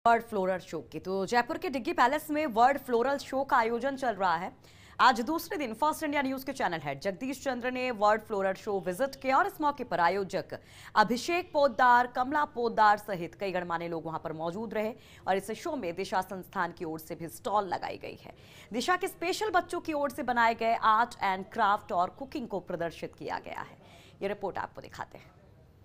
World floral show की तो जयपुर के डिग्गी पैलेस में वर्ल्ड फ्लोरल शो का आयोजन चल रहा है। आज दूसरे दिन फर्स्ट इंडिया न्यूज के चैनल हेड जगदीश चंद्र ने वर्ल्ड फ्लोरल शो विजिट किया और इस मौके पर आयोजक अभिषेक पोद्दार, कमला पोद्दार सहित कई गणमान्य लोग वहां पर मौजूद रहे और इस शो में दिशा संस्थान की ओर से भी स्टॉल लगाई गई है। दिशा के स्पेशल बच्चों की ओर से बनाए गए आर्ट एंड क्राफ्ट और कुकिंग को प्रदर्शित किया गया है। ये रिपोर्ट आपको दिखाते हैं।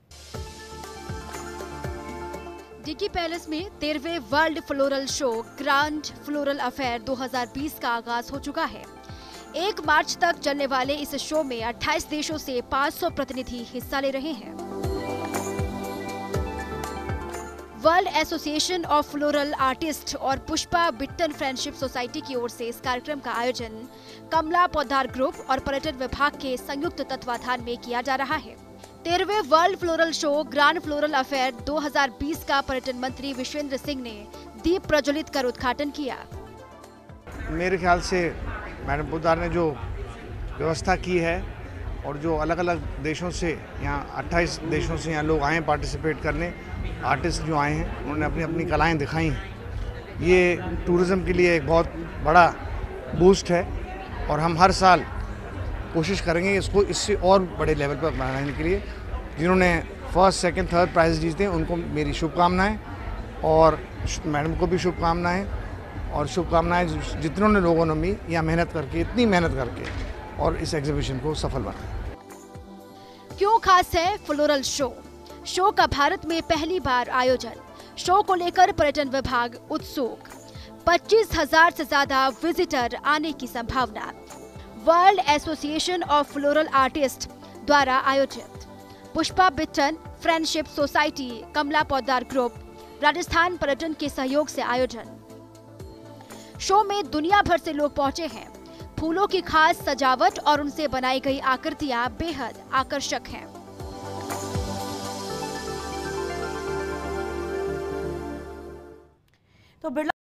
डिग्गी पैलेस में 13वें world floral show grand floral affair 2020 का आगाज हो चुका है। 1 मार्च तक चलने वाले इस शो में 28 देशों से 500 प्रतिनिधि हिस्सा ले रहे हैं। World association of floral artist और पुष्पा बिट्टन फ्रेंडशिप सोसाइटी की ओर से इस कार्यक्रम का आयोजन कमला पोद्दार ग्रुप और पर्यटन विभाग के संयुक्त तत्वाधान में किया जा रहा है। 13वें world floral show grand floral affair 2020 का पर्यटन मंत्री विश्वेंद्र सिंह ने दीप प्रज्वलित कर उद्घाटन किया। मेरे ख्याल से मैडम पोद्दार ने जो व्यवस्था की है और जो अलग अलग देशों से यहाँ 28 देशों से यहाँ लोग आए हैं पार्टिसिपेट करने, आर्टिस्ट जो आए हैं उन्होंने अपनी अपनी कलाएं दिखाई हैं। ये टूरिज़्म के लिए एक बहुत बड़ा बूस्ट है और हम हर साल कोशिश करेंगे इसको इससे और बड़े लेवल पर बनाने के लिए। जिन्होंने फर्स्ट, सेकंड, थर्ड प्राइज़ जीते हैं उनको मेरी शुभकामनाएं और मैडम को भी शुभकामनाएं और शुभकामनाएं जितनों ने लोगों ने भी यहाँ मेहनत करके, इतनी मेहनत करके और इस एग्जीबिशन को सफल बनाया। क्यों खास है फ्लोरल शो? शो का भारत में पहली बार आयोजन। शो को लेकर पर्यटन विभाग उत्सुक। 25,000 से ज्यादा विजिटर आने की संभावना। World association of floral artist द्वारा आयोजित। Pushpa Bittan friendship society, Kamla Poddar group, Rajasthan पर्यटन के सहयोग से आयोजन। शो में दुनिया भर से लोग पहुंचे हैं। फूलों की खास सजावट और उनसे बनाई गई आकृतियां बेहद आकर्षक हैं। तो